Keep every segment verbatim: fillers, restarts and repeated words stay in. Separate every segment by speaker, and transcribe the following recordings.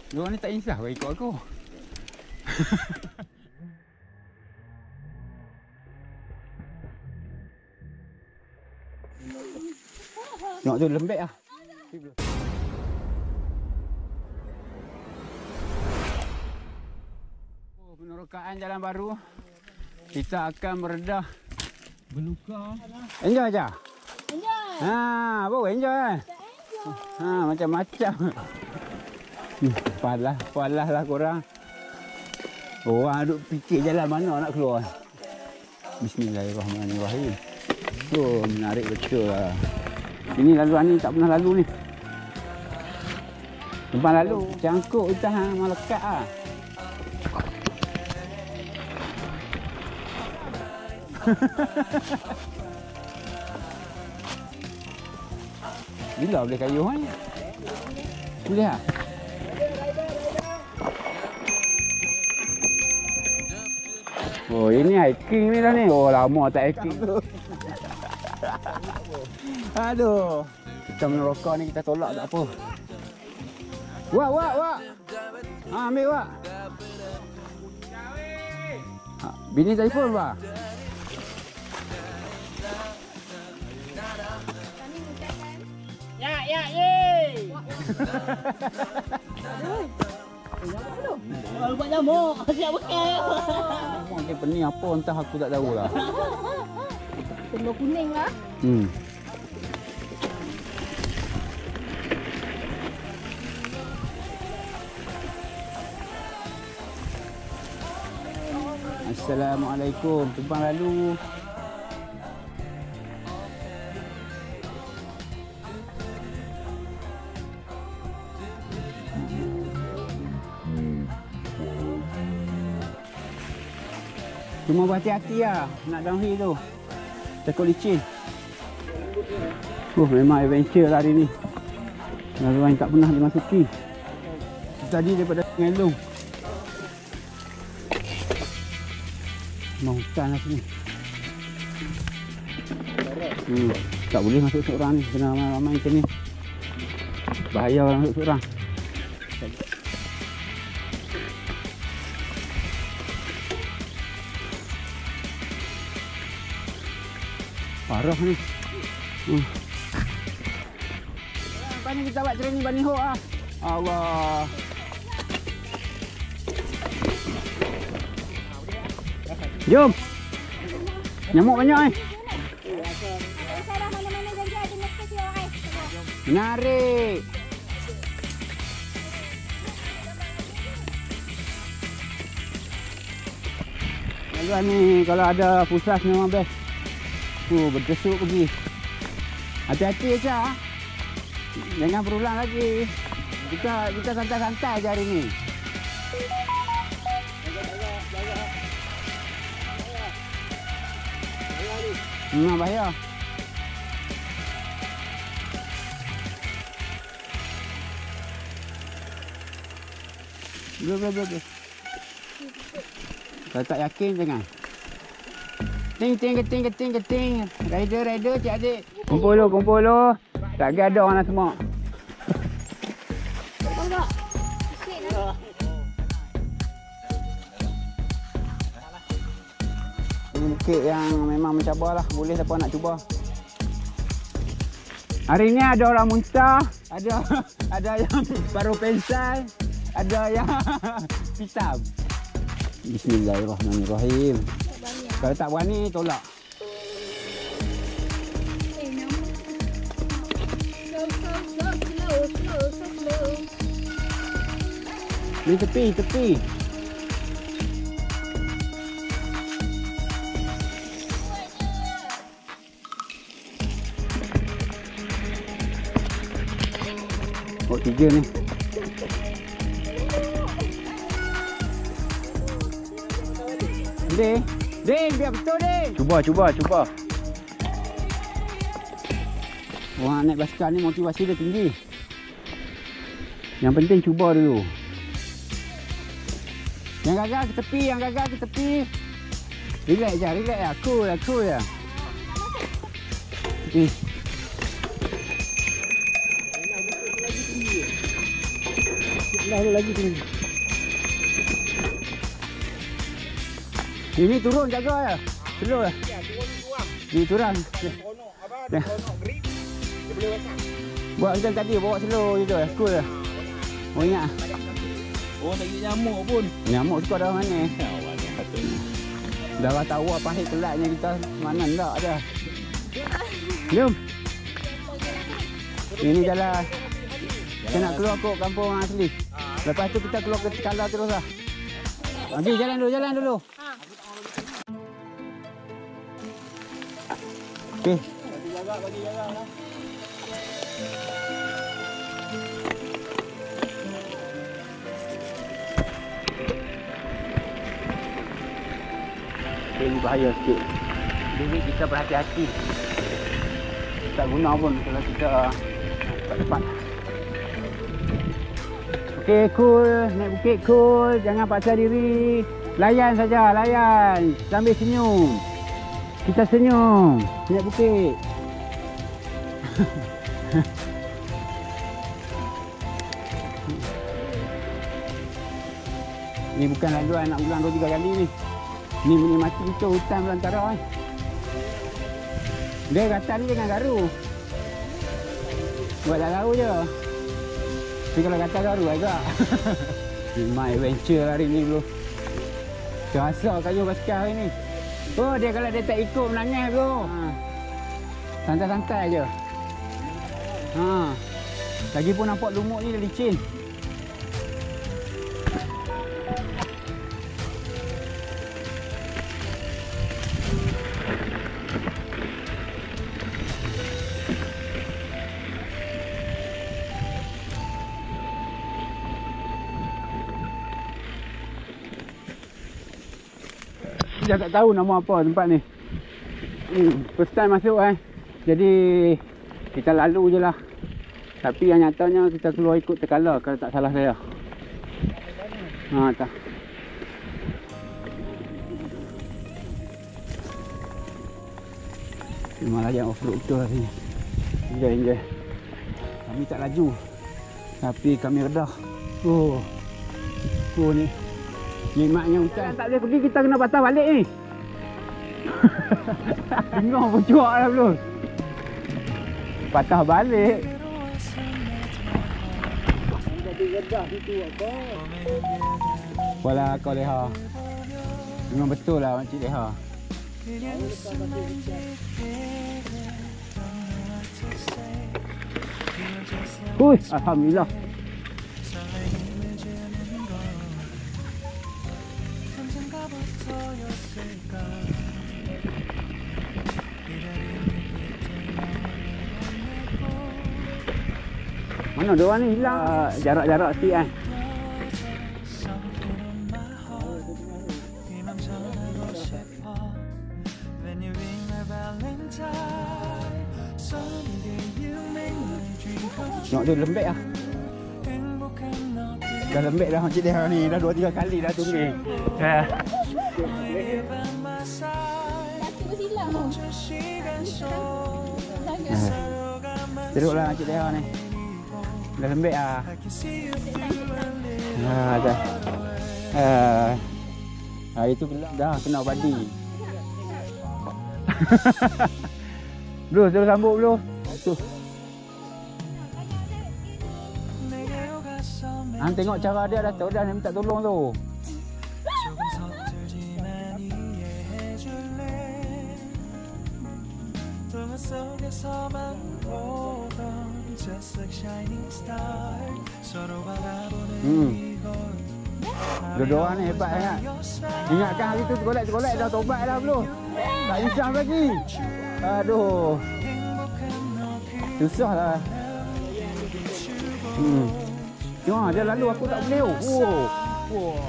Speaker 1: Diorang ni tak insaf bagi ikut aku. Tengok tu lembek lah. Oh, penerokaan jalan baru. Kita akan meredah berluka. Enjoy je?
Speaker 2: Enjoy.
Speaker 1: Ha, baru enjoy kan? Ha, macam-macam. Hmm, palah, palah lah korang. Orang duk fikir jalan mana nak keluar. Bismillahirrahmanirrahim. Oh, menarik betul lah. Ini laluan ni tak pernah lalu ni. Tempat lalu cangkuk kita hang melekat ah. Bila boleh kayu ni? Boleh ah. Oh, ini hiking ni dah ni. Oh, lama tak hiking. Aduh. Kita menerokok ni kita tolak tak apa. Wak, wak, wak. Ha, ambil wak. Ha, bini telefon ba?
Speaker 2: Ya, ya, ye. Oh, buat nyamuk. Siap bekal.
Speaker 1: Nyamuk ni pening apa entah aku tak tahu lah.
Speaker 2: Telur kuning lah.
Speaker 1: Hmm. Assalamualaikum. Tumpang lalu. Cuma berhati-hati lah nak downhill tu. Takut licin. Oh, memang adventure lah hari ni. Laluan tak pernah dimasuki. Tadi daripada Ngelung. Mau hutan lah sini. Hmm, tak boleh masuk seorang ni. Kena ramai-ramai macam ni. Bahaya orang masuk seorang. Parah ni. Hmm. Lepas ni kita buat training bunny hop ah. Allah. Jom. Nyamuk banyak eh. Menarik. Laluan ni kalau ada pusat memang best. Tu berdesuk pergi. Hati-hati je. Jangan berulang lagi. Kita kita santai-santai je hari ni. Hmm, bahaya. Boleh, boleh, boleh. Kalau tak yakin, jangan. Ting, ting, keting, keting, keting. Rider, rider, cik adik. Kumpul lu, kumpul lu. Tak gaduh lah semua. Ini bukit yang memang mencabar lah. Boleh siapa nak cuba. Hari ni ada orang muntah. Ada ada yang paruh pensel. Ada yang hitam. Bismillahirrahmanirrahim. Kalau tak berani, tolak. Ni tepi, tepi. Oh, tiga ni. Ding, Ding, biar betul Ding. Cuba, cuba, cuba. Orang naik basikal ni motivasi dia tinggi. Yang penting cuba dulu. Yang gagal ke tepi, yang gagal ke tepi. Relax je, relax je. Cool lah, cool lah. Tepi. Dah ada lagi sini. Ini turun jaga ya. Slow ya.
Speaker 3: Ya, turun kurang.
Speaker 1: Ini turun.
Speaker 3: Kono apa?
Speaker 1: Ya.
Speaker 3: Kono grip. Dia boleh pasang.
Speaker 1: Buat macam tadi bawa slow je tu. Cool lah. Oh ingat.
Speaker 3: Oh, tak kira nyamuk pun.
Speaker 1: Nyamuk suka dah mana.
Speaker 3: Ya, awalnya patutnya.
Speaker 1: Dah rasa awak pahit kelatnya kita mana tak ada. Jom. Ini jalan. Kita nak keluar ke kampung asli. Lepas tu kita keluar ke Tekala terus lah. Okey, jalan dulu, jalan dulu. Okey.
Speaker 3: Bagi jaga, bagi jaga lah.
Speaker 1: Ini bahaya sikit. Jadi kita berhati-hati. Tak guna pun kalau kita tak tepat. Okey, cool. Naik bukit cool. Jangan paksa diri. Layan saja, layan. Sambil senyum. Kita senyum. Naik bukit. Ni bukan laluan nak ulang dua tiga kali ni. Ni menikmati betul hutan belantara ni. Dia kata ni jangan garu. Buat tak garu je. Tapi kalau kata garu agak. My adventure hari ni bro. Terasa kayu basikal hari ni. Oh dia kalau dia tak ikut menangis bro. Ha. Santai-santai je. Ha. Lagipun nampak lumut ni dah licin. Dia tak tahu nama apa tempat ni. Hmm, first time masuk eh. Jadi kita lalu je lah. Tapi yang nyatanya kita keluar ikut Tekala kalau tak salah saya. Ha tak. Memang layan off-road betul hari ni. Enjoy, enjoy. Kami tak laju. Tapi kami redah. Oh. Oh ni. Nikmatnya hutan. Tak boleh pergi, kita kena patah balik ni. Dengar pun cuak dah belum. Patah balik.
Speaker 3: Jadi redah situ apa?
Speaker 1: Walah kau Leha. Memang betul lah Makcik Leha. Hui, alhamdulillah. Mana dia orang ni hilang uh, jarak-jarak sikit kan. Tengok dia lembek lah. Dah lembek dah Makcik Leha ni. Dah dua tiga kali dah tunggu. Ha.
Speaker 2: Laki bersilang tu.
Speaker 1: Teruklah Makcik Leha ni. Dah lembek lah. Haa dah. Haa. Hari tu dah kena badi. Bro, terus sambut bro. Tu. Han tengok cara dia dah tahu dah minta tolong tu. Hmm. Dua-dua ni hebat sangat. Ingatkan hari tu golek-golek dah tobat dah belum? Tak insaf lagi. Aduh. Susah lah. Hmm. Tengok dia lalu aku tak boleh. Oh. Wow.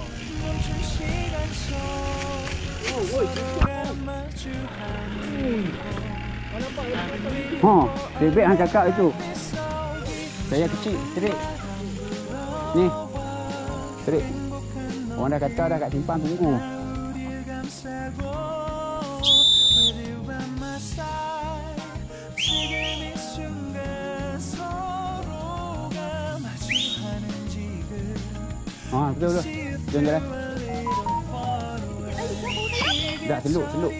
Speaker 1: Ha, bebek hang cakap itu. Saya kecil, terik. Ni. Terik. Orang dah kata dah kat simpang tunggu. Ha, betul betul. Jom jalan. Tak, seluk, seluk.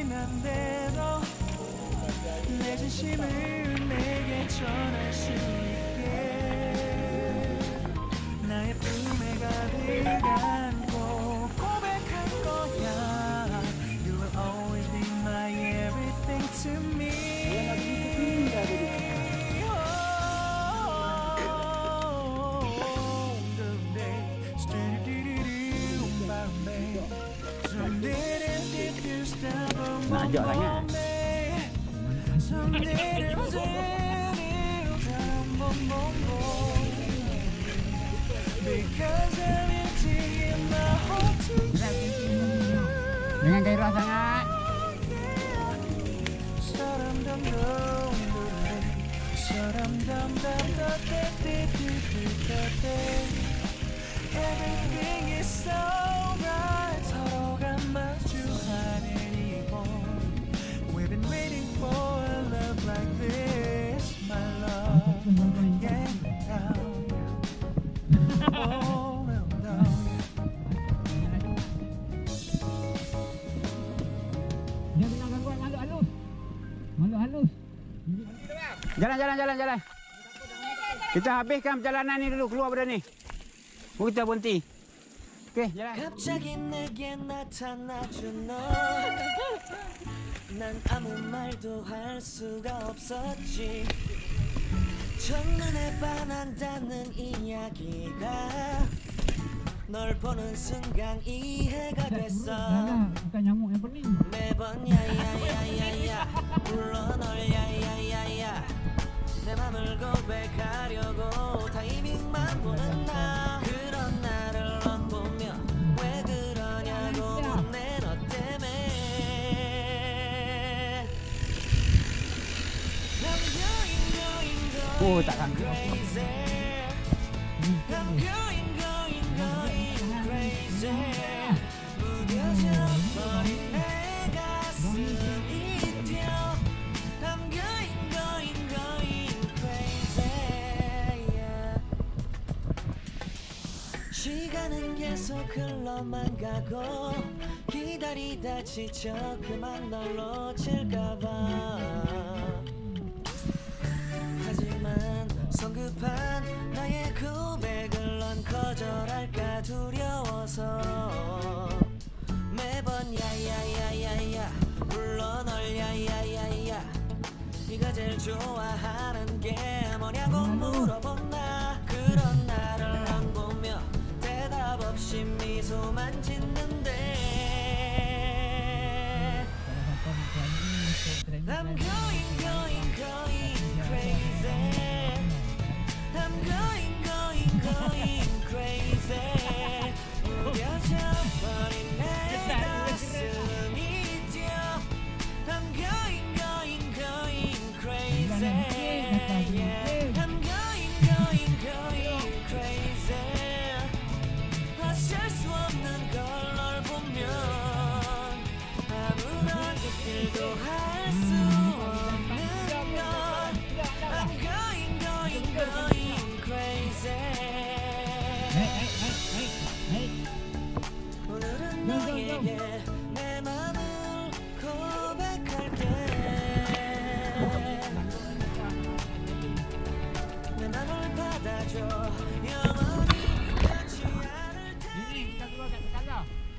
Speaker 1: Nak ajak sangat. Jangan gairah sangat.
Speaker 4: Everything is so right. 서로가 마주하는 이곳. We've been waiting for a love like this, my love. Yeah, oh, no, no.
Speaker 1: Dia tengah gangguan makhluk halus. Makhluk halus. Jalan, jalan, jalan, jalan. Kita habiskan perjalanan ni dulu, keluar pada ni. Baru kita berhenti. Okey, jalan.
Speaker 4: 갑자기 내게 나타나준 너. 난 아무 말도 할 수가 없었지. 첫눈에 반한다는 이야기가 널 보는 순간 이해가 됐어.
Speaker 1: Bukan nyamuk yang pening.
Speaker 4: 매번 야야야야야 불러 널 야야야야 내 맘을 고백하려고 타이밍만 보는 나 그런 나를 넌 보며 왜 그러냐고 묻네 너 때문에 I'm going going going
Speaker 1: Oh, tak sangka.
Speaker 4: crazy I'm going going going crazy 무뎌져 버린 내 가슴이 뛰어 I'm going going going crazy yeah. 시간은 계속 흘러만 가고 기다리다 지쳐 그만 널 놓칠까봐 하지만 성급한 나의 고백을 넌 거절할까 두려워서 매번 야야야야야 불러 널 야야야야 네가 제일 좋아하는 게 뭐냐고 물어본 나 그런 나를 안 보며 대답 없이 미소만 짓는데 I'm going going going crazy I'm going going going crazy 무뎌져 버린 내 가슴이 뛰어 I'm going going going crazy yeah. I'm going going going crazy 어쩔 수 없는 걸 널 보면 아무런 일도 할 수 없는 걸 I'm going going going crazy 오늘은 너에게 내 맘을 고백할게 내 맘을 받아줘 영원히 변치 않을 테니
Speaker 1: Kita keluar kat Tekala.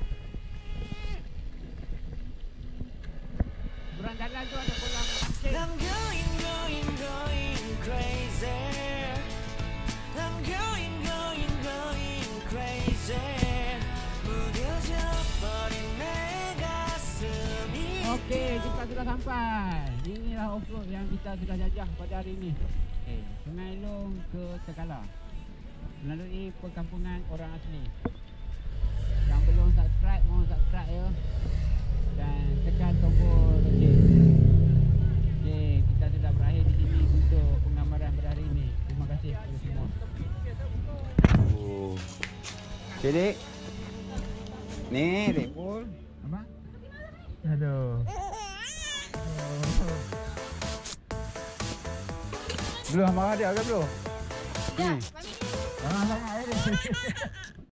Speaker 1: Seberang jalan tu ada kolam pasir.
Speaker 4: I'm going going going crazy I'm going going going crazy 무뎌져 버린 내 가슴이
Speaker 1: Okey, kita sudah sampai. Inilah off-road yang kita sudah jajah pada hari ini. Okay. Sungai Long ke Tekala. Melalui perkampungan orang asli. Yang belum subscribe, mohon subscribe ya. Dan tekan tombol loceng. Okey, kita sudah berakhir di sini untuk penggambaran pada hari ini. Terima kasih kepada semua. Oh. Okay, Dik. Ni, Dik Pul. Apa? Aduh. Belum marah dia ke belum?
Speaker 2: Ya,
Speaker 1: Ni.
Speaker 2: mami.
Speaker 1: Jangan sangat eh.